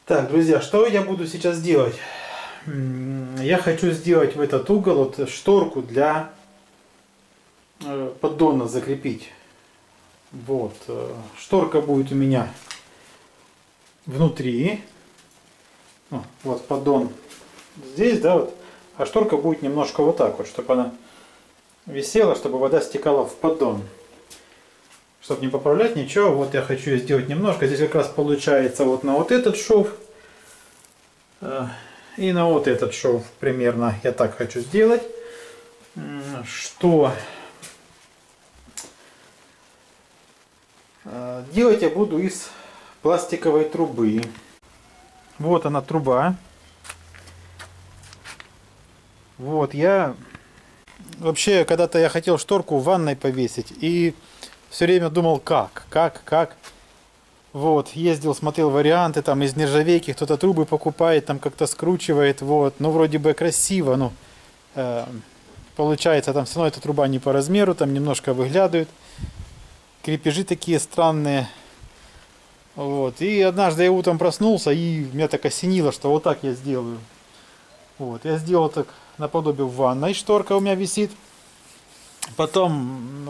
Так, друзья, что я буду сейчас делать? Я хочу сделать в этот угол вот шторку для поддона закрепить. Вот. Шторка будет у меня внутри. Вот поддон здесь, да, вот. А шторка будет немножко вот так вот, чтобы она висела, чтобы вода стекала в поддон. Чтобы не поправлять ничего, вот я хочу сделать немножко. Здесь как раз получается вот на вот этот шов и на вот этот шов примерно я так хочу сделать, что делать я буду из пластиковой трубы. Вот она труба. Вот я вообще когда-то я хотел шторку в ванной повесить и все время думал как. Вот, ездил, смотрел варианты, там из нержавейки кто-то трубы покупает, там как-то скручивает, вот, ну вроде бы красиво, ну, получается, там все равно эта труба не по размеру, там немножко выглядывает, крепежи такие странные, вот, и однажды я утром проснулся, и меня так осенило, что вот так я сделаю, вот, я сделал так наподобие в ванной, шторка у меня висит, потом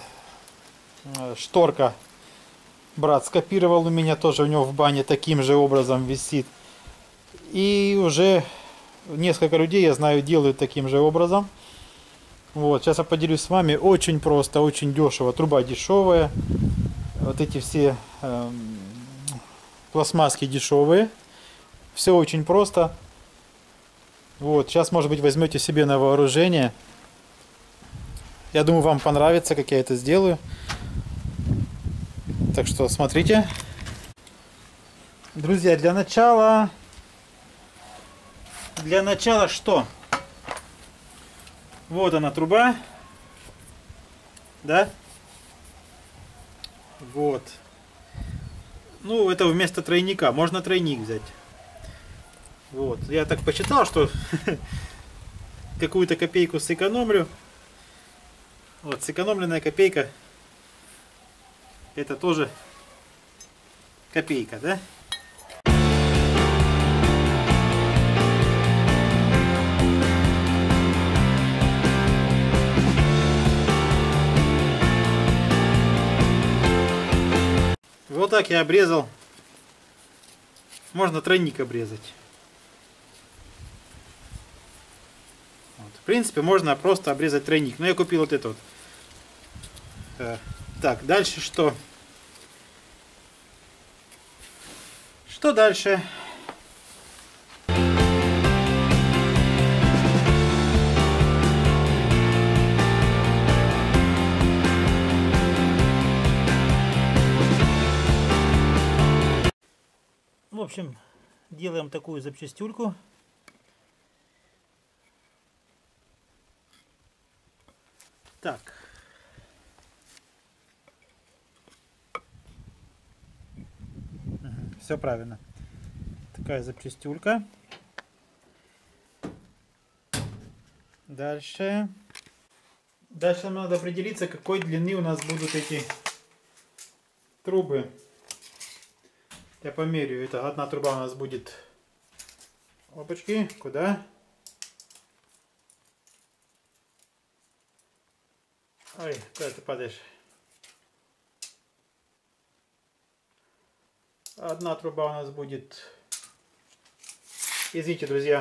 шторка брат скопировал у меня, тоже у него в бане таким же образом висит. И уже несколько людей, я знаю, делают таким же образом. Вот, сейчас я поделюсь с вами. Очень просто, очень дешево. Труба дешевая. Вот эти все пластмасски дешевые. Все очень просто. Вот, сейчас, может быть, возьмете себе на вооружение. Я думаю, вам понравится, как я это сделаю. Так что смотрите. Друзья, для начала что? Вот она труба. Да? Вот. Ну, это вместо тройника. Можно тройник взять. Вот. Я так посчитал, что какую-то копейку сэкономлю. Вот, сэкономленная копейка. Это тоже копейка, да? Вот так я обрезал. Можно тройник обрезать. Вот. В принципе, можно просто обрезать тройник. Но я купил вот это вот. Так, дальше что? Что дальше? В общем, делаем такую запчастюльку. Так. Все правильно. Такая запчастюлька. Дальше. Дальше нам надо определиться, какой длины у нас будут эти трубы. Я померяю. Это одна труба у нас будет. Опачки. Куда? Ой, куда ты падаешь? Одна труба у нас будет. Извините, друзья.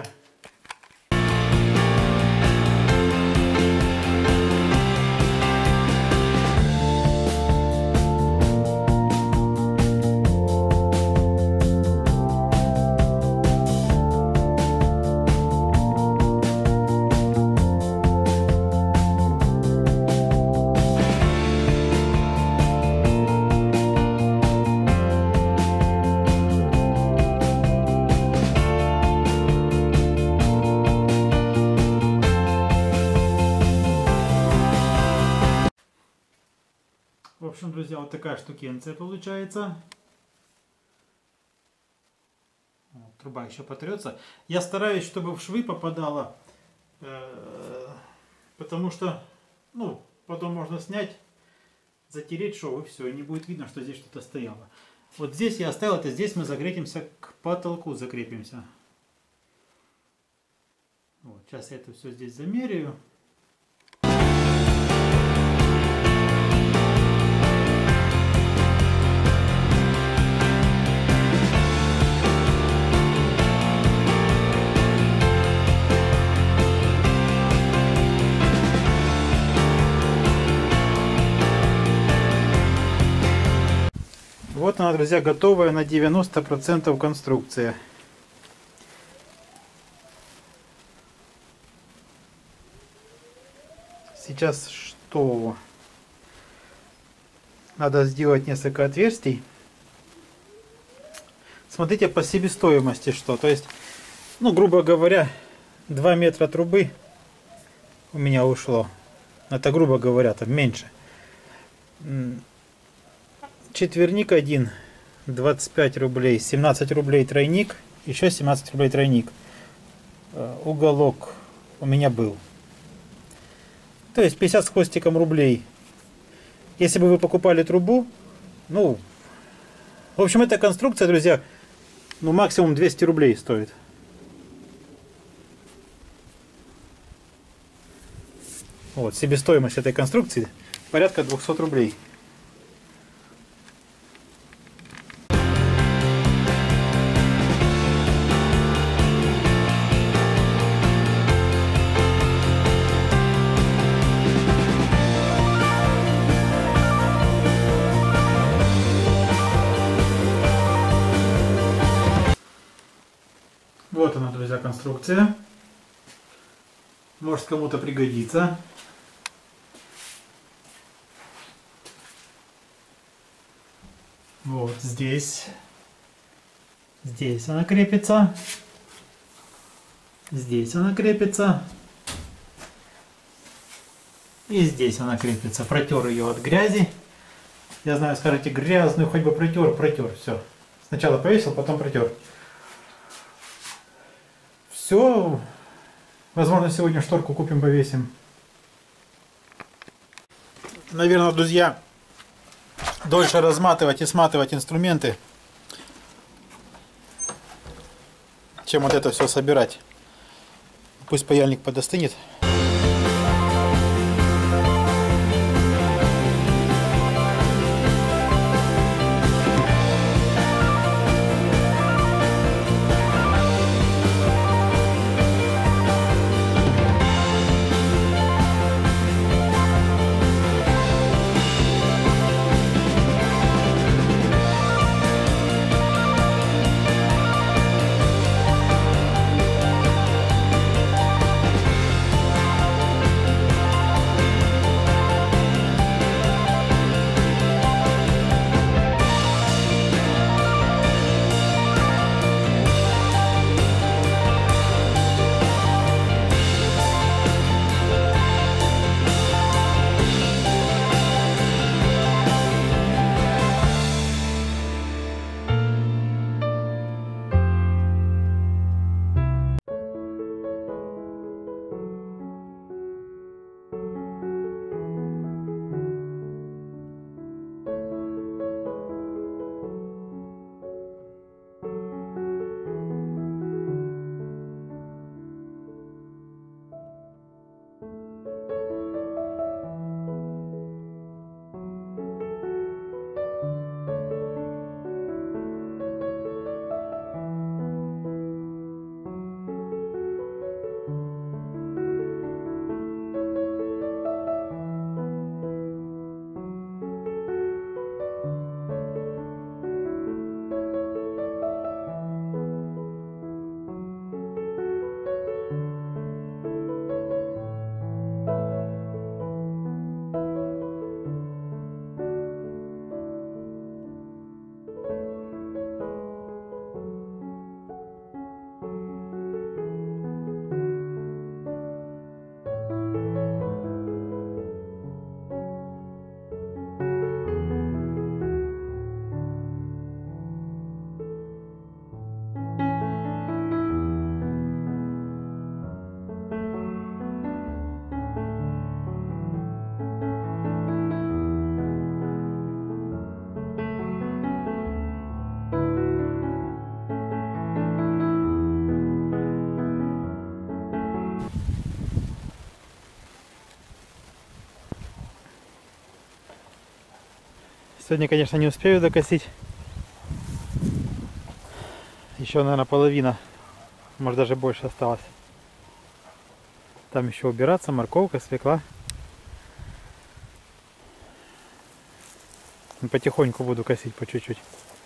В общем, друзья, вот такая штукенция получается. Вот, труба еще потрется. Я стараюсь, чтобы в швы попадало, потому что, ну, потом можно снять, затереть шов и все, и не будет видно, что здесь что-то стояло. Вот здесь я оставил это, здесь мы закрепимся к потолку, закрепимся. Вот, сейчас я это все здесь замеряю. Вот она, друзья, готовая на 90% конструкция. Сейчас что? Надо сделать несколько отверстий. Смотрите по себестоимости что. То есть, ну, грубо говоря, 2 метра трубы у меня ушло. Это, грубо говоря, там меньше. Четверник один, 25 рублей, 17 рублей тройник, еще 17 рублей тройник. Уголок у меня был. То есть 50 с хвостиком рублей. Если бы вы покупали трубу, ну, в общем, эта конструкция, друзья, ну, максимум 200 рублей стоит. Вот, себестоимость этой конструкции порядка 200 рублей. Вот она, друзья, конструкция. Может, кому-то пригодится. Вот здесь. Здесь она крепится. Здесь она крепится. И здесь она крепится. Протер ее от грязи. Я знаю, скажете, грязную, хоть бы протер. Все. Сначала повесил, потом протер. Все. Возможно, сегодня шторку купим, повесим. Наверное, друзья, дольше разматывать и сматывать инструменты, чем вот это все собирать. Пусть паяльник подостынет. Сегодня, конечно, не успею докосить. Еще, наверное, половина. Может, даже больше осталось. Там еще убираться, морковка, свекла. Потихоньку буду косить по чуть-чуть.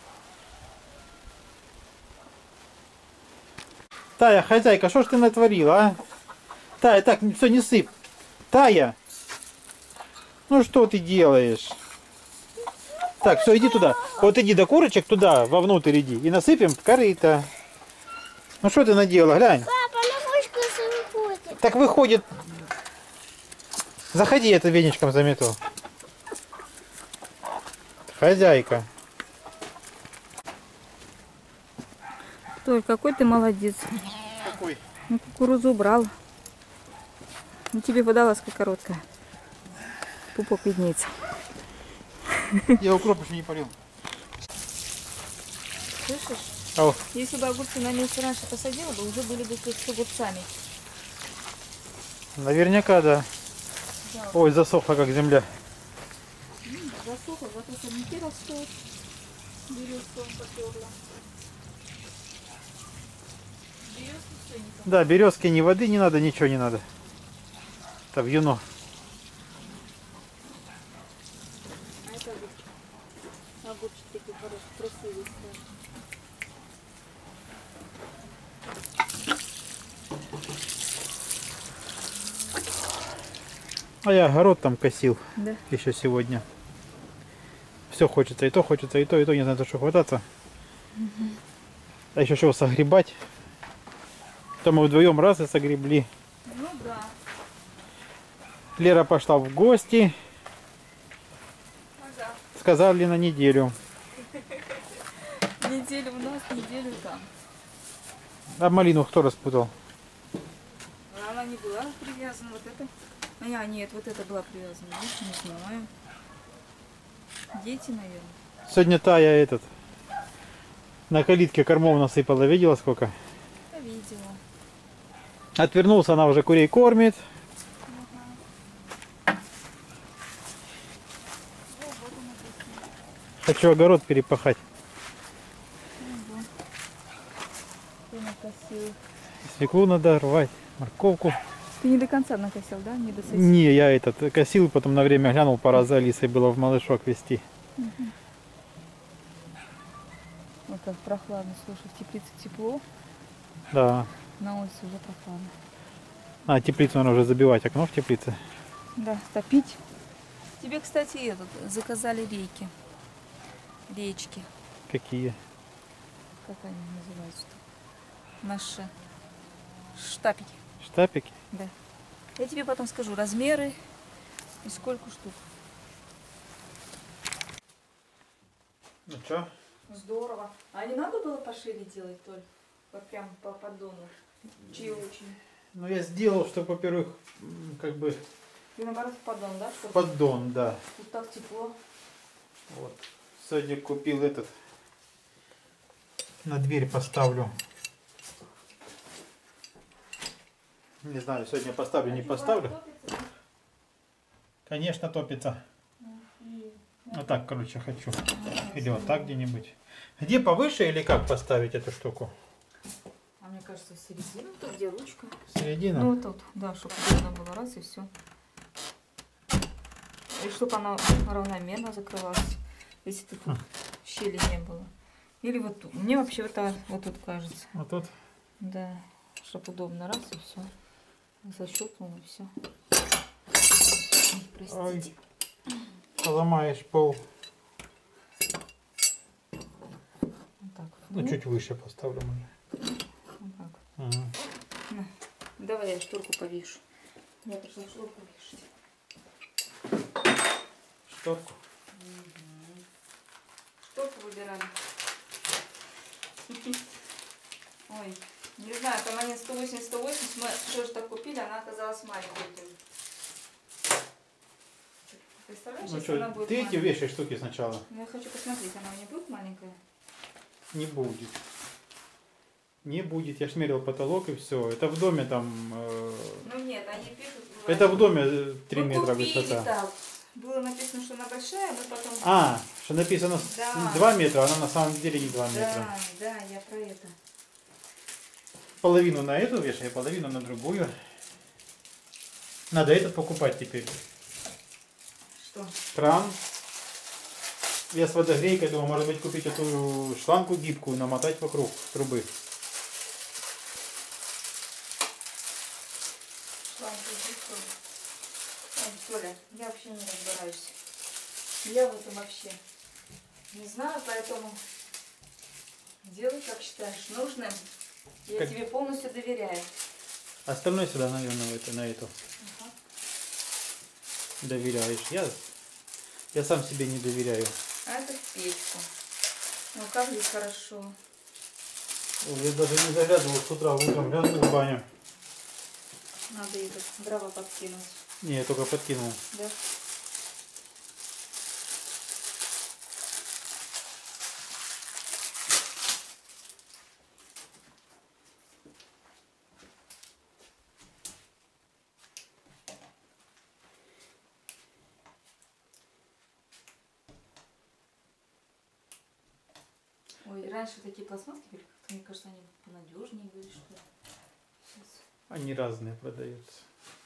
Тая, хозяйка, что ж ты натворила, а? Тая, так, все, не сыпь. Тая! Ну что ты делаешь? Так, все, иди туда. Вот иди до курочек туда, вовнутрь иди. И насыпем в корыто. Ну что ты наделала, глянь. Папа, на вышку выходит. Так выходит. Заходи, я это веничком замету. Хозяйка. Толь, какой ты молодец. Какой? Ну, кукурузу убрал. Ну, тебе водолазка короткая. Пупок виднеется. Я укроп еще не полил. Слышишь? Ау. Если бы огурцы на месте раньше посадила бы, уже были бы с огурцами. Наверняка, да. Да. Ой, засохла как земля. Засохло, зато сорняки растут. Березку он потерла. Березку все не так. Да, березки ни воды не надо, ничего не надо. Это вьюно. А это огурчик. Огурчик такой хороший, красивый стал. А я огород там косил Да. еще сегодня. Все хочется, и то хочется, и то, не знаю, за что хвататься. А еще чего согребать. То мы вдвоем раз и согребли. Ну да. Лера пошла в гости. Ага. Сказали на неделю. Неделю у нас, неделю там. А малину кто распутал? Она не была привязана, вот это. А, нет, вот это была привязана. Видишь, не знаю. Дети, наверное. Сегодня Тая этот на калитке кормов насыпала. Видела сколько? Я видела. Отвернулся, она уже курей кормит. Хочу огород перепахать. Ты накосил. Свеклу надо рвать, морковку. Ты не до конца накосил, да? Не до сосиски? Не, я этот косил, потом на время глянул, пора за Алисой было в малышок везти. Вот как прохладно, слушай, в теплице тепло, Да. на улице уже прохладно. А, теплицу надо уже забивать, окно в теплице. Да, топить. Тебе, кстати, этот, заказали рейки. Речки. Какие? Как они называются-то? Наши штапики. Штапики? Да. Я тебе потом скажу размеры и сколько штук. Ну что? Здорово. А не надо было пошире делать, Толь? Вот прям по поддону. Чьи очень. Ну я сделал, что, во-первых, как бы Ты наоборот в поддон, да? Чтобы поддон, да. тут так тепло. Вот. Сегодня купил этот. На дверь поставлю. Не знаю, сегодня поставлю, не поставлю. Конечно, топится. Вот так, короче, хочу. Или вот так где-нибудь. Где повыше или как поставить эту штуку? А мне кажется, в середину, тут где ручка. Середина? Ну вот тут, да, чтобы удобно было, раз и все. И чтобы она равномерно закрывалась, если тут щели не было. Или вот тут. Мне вообще вот тут кажется. Вот тут. Да, чтобы удобно, раз и все. Защелкнул и все. Простите. Ой, поломаешь пол. Вот так. Ну, чуть выше поставлю. Вот так. Ага. На, давай я шторку повешу. Я пришла шторку вешать. Шторку. Шторку выбирали. Ой, не знаю, там они 180-180, мы что же так купили, она оказалась маленькой. Представляешь, Ну если она что, будет ты эти маленькая? вешай штуки сначала. Ну, я хочу посмотреть, она у меня будет маленькая? Не будет. Не будет. Я ж мерил потолок и все. Это в доме там... Ну нет, они пишут... Это в доме 3 мы метра купили, высота. да. Было написано, что она большая, мы потом... А, Что написано Да. 2 метра, а она на самом деле не 2 метра. Да, да, я про это. Половину на эту вешаю, половину на другую. Надо этот покупать теперь. Что? Кран. Я с водогрейкой думаю, может быть купить эту шлангу гибкую, намотать вокруг трубы. Шланг гибкую. Ой, Толя, я вообще не разбираюсь. Я в этом вообще не знаю, поэтому делай, как считаешь нужным. Я Как- тебе полностью доверяю. Остальное сюда, наверное, на эту Ага. доверяешь. Я сам себе не доверяю. А это в печку. Ну как здесь хорошо. Я даже не заглядывал с утра, утром глянул в баню. Надо это дрова подкинуть. Не, я только подкинул. Да? Ой, раньше такие пластмасски были, как-то, мне кажется, они понадежнее были, что ли. Сейчас. Они разные продаются.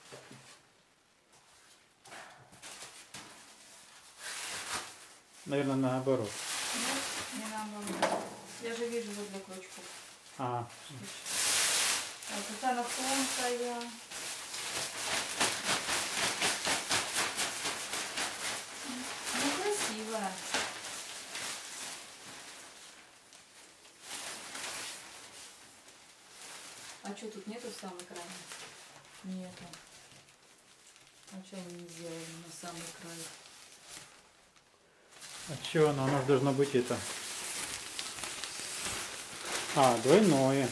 Наверное, наоборот. Нет, не наоборот. Я же вижу вот для крючков. А, Вот это она тонкая. Ну, красивая. А что, тут нету в самой крайней? Нету. А что они не сделали на самый край? а что оно? Оно же должно быть это. А, двойное.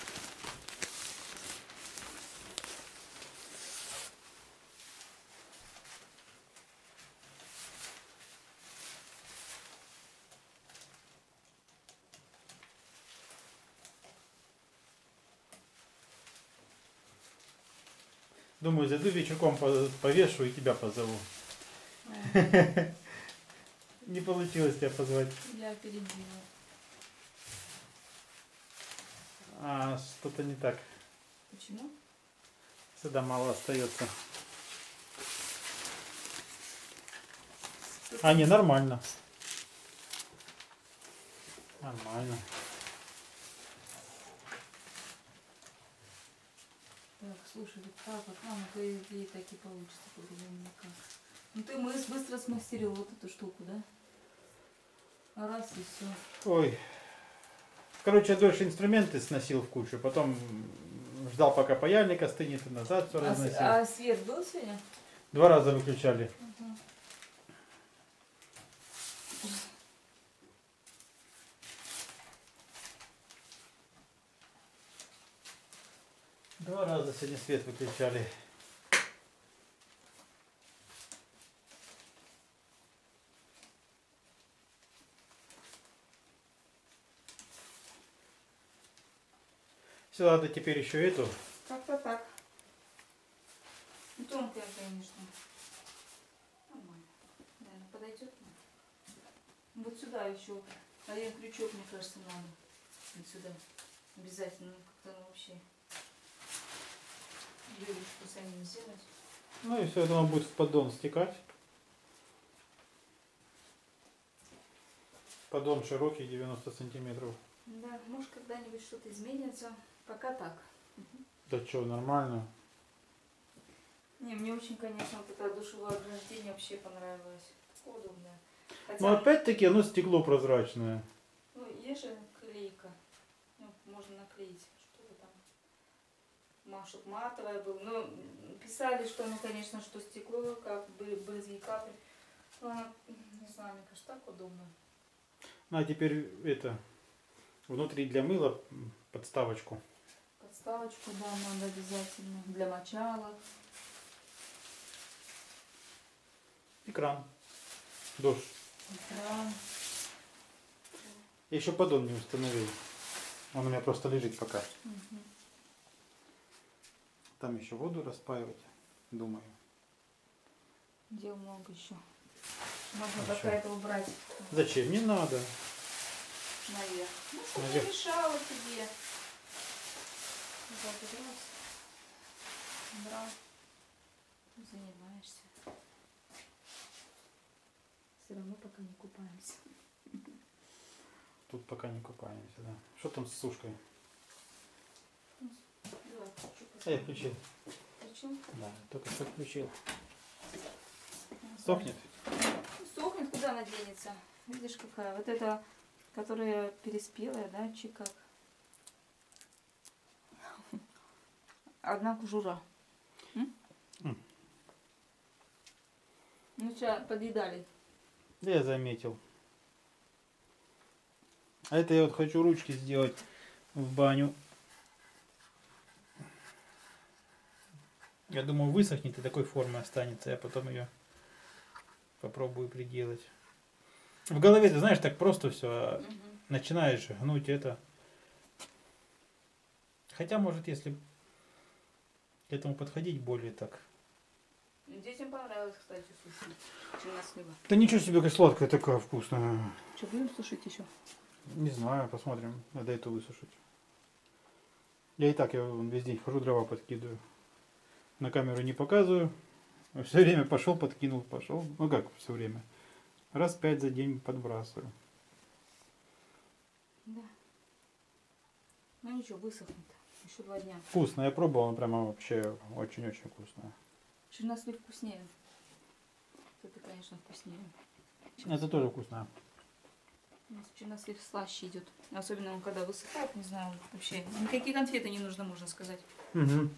Думаю, зайду вечерком повешу и тебя позову. Не получилось тебя позвать. Я опередила. А, что-то не так. Почему? Сюда мало остается. Тут А, не, нормально. Нормально. Так, слушай, вот так вот, ну, по идее так и получится, по-другому никак. Ну ты быстро смастерил вот эту штуку, да? Раз и все. Ой. Короче, я дольше инструменты сносил в кучу, потом ждал, пока паяльник остынет, и назад все разносил. А свет был сегодня? 2 раза выключали. Ага. 2 раза сегодня свет выключали. Все, надо теперь еще эту. Как-то так. Ну, тонкая, конечно. Нормально. Наверное, подойдет нам. Вот сюда еще. Один крючок, мне кажется, надо. Вот сюда. Обязательно. Как-то вообще. Юрочку самим сделать. Ну и все, я думаю, будет в поддон стекать. Поддон широкий, 90 сантиметров. Да, может когда-нибудь что-то изменится. Пока так. Да что, нормально. Не, мне очень, конечно, вот это душевое ограждение вообще понравилось. Такое удобное. Хотя, Но опять-таки оно стекло прозрачное. ну, есть же клейка. Ну, можно наклеить что-то там. Чтоб матовое было. Ну, писали, что оно, конечно, что стекло, как бы брызги капель. Но оно, не знаю, мне кажется, так удобно. Ну а теперь это, внутри для мыла подставочку. Подставочку, да, надо обязательно. Для мочалок. Экран. Душ. Экран. Я еще поддон не установил. Он у меня просто лежит пока. Мгм. Там еще воду распаивать, думаю. Дел много еще. Можно А пока это убрать Зачем? Не надо. наверх. Ну, чтобы Наверх. не мешало тебе. Вот так раз. Брал. Занимаешься. Все равно пока не купаемся. Тут пока не купаемся, да. Что там с сушкой? Давай, А я включил. включил. Да, только что включил. Сохнет? Сохнет, куда она денется? Видишь, какая? Вот эта, которая переспелая, да, чи как? Одна кожура. Ну, сейчас подъедали. Да, я заметил. А это я вот хочу ручки сделать в баню. Я думаю, высохнет и такой формы останется. Я потом ее попробую приделать. В голове, ты знаешь, так просто все. А начинаешь гнуть это. Хотя, может, если к этому подходить более так. Детям понравилось, кстати, суши. Чернослива. Да ничего себе, как сладкая такая вкусная. Что, будем сушить еще? Не знаю, посмотрим. Надо это высушить. Я и так я весь день хожу, дрова подкидываю. На камеру не показываю. Все время пошел, подкинул, пошел. Ну как все время? Раз 5 за день подбрасываю. Да. Ну ничего, высохнет. Еще 2 дня. Вкусно, я пробовал, прямо вообще очень-очень вкусно. Чернослив вкуснее. Это, конечно, вкуснее. Это тоже вкусно. У нас чернослив слаще идет. Особенно он когда высыхает, не знаю, вообще. Никакие конфеты не нужно, можно сказать. Угу.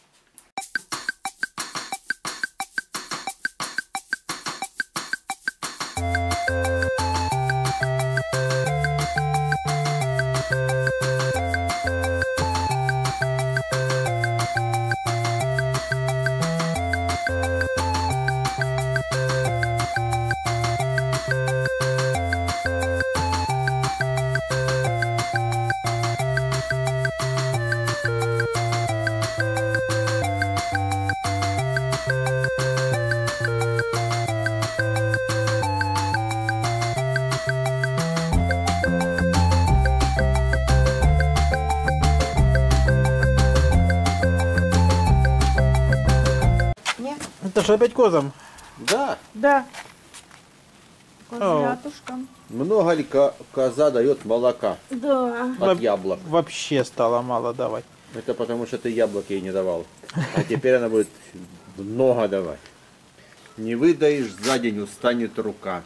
Это же опять козам. Да. Да. Козлятушкам. Много ли коза дает молока Да. от яблок? Вообще стало мало давать. Это потому что ты яблок ей не давал. А теперь она будет много давать. Не выдаешь, за день устанет рука.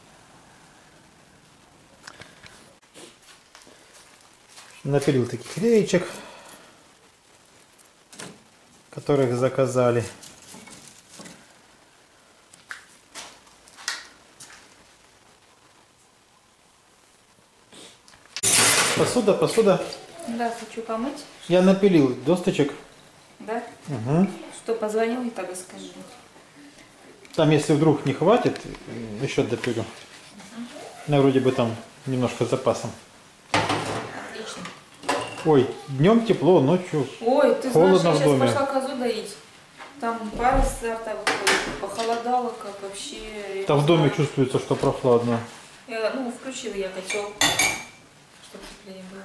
Напилил таких реечек, которых заказали. Посуда. Да, хочу помыть. Я напилил досточек. Да? Угу. Что, позвонил и так и скажи. Там, если вдруг не хватит, еще допилю. Я вроде бы там немножко с запасом. Отлично. Ой, днем тепло, ночью Ой, ты холодно знаешь, в я доме. сейчас пошла козу доить. Там пар из рта выходит. Похолодало, как вообще. Там в доме чувствуется, что прохладно. Ну, включила я котел, чтобы теплее было.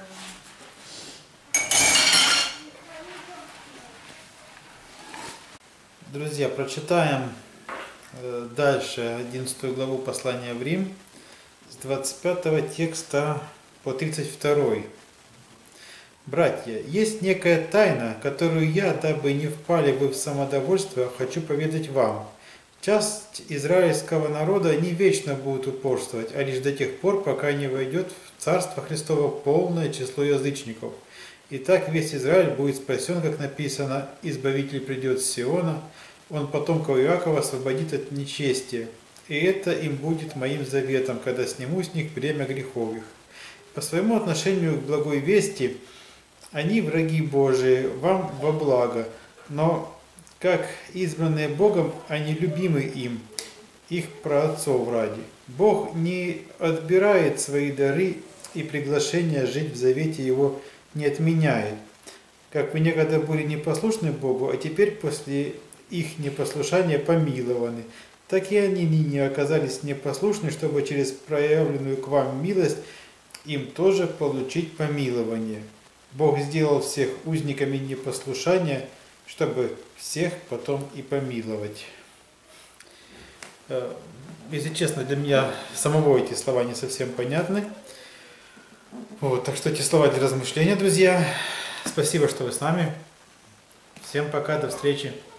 Друзья, прочитаем дальше 11 главу послания в Рим с 25 текста по 32. Братья, есть некая тайна, которую я, дабы не впали вы в самодовольство, хочу поведать вам. Часть израильского народа не вечно будут упорствовать, а лишь до тех пор, пока не войдет в Царство Христово полное число язычников. Итак, весь Израиль будет спасен, как написано, Избавитель придет с Сиона, он потомков Иакова освободит от нечестия. И это им будет моим заветом, когда сниму с них бремя грехов их. По своему отношению к благой вести, они враги Божии, вам во благо, но как избранные Богом, они любимы им, их праотцов ради. Бог не отбирает свои дары и приглашения жить в завете Его не отменяет. Как вы некогда были непослушны Богу, а теперь после их непослушания помилованы. так и они ныне оказались непослушны, чтобы через проявленную к вам милость им тоже получить помилование. Бог сделал всех узниками непослушания, чтобы всех потом и помиловать. Если честно, для меня самого эти слова не совсем понятны. Вот, так что эти слова для размышления, друзья. Спасибо, что вы с нами. Всем пока, до встречи.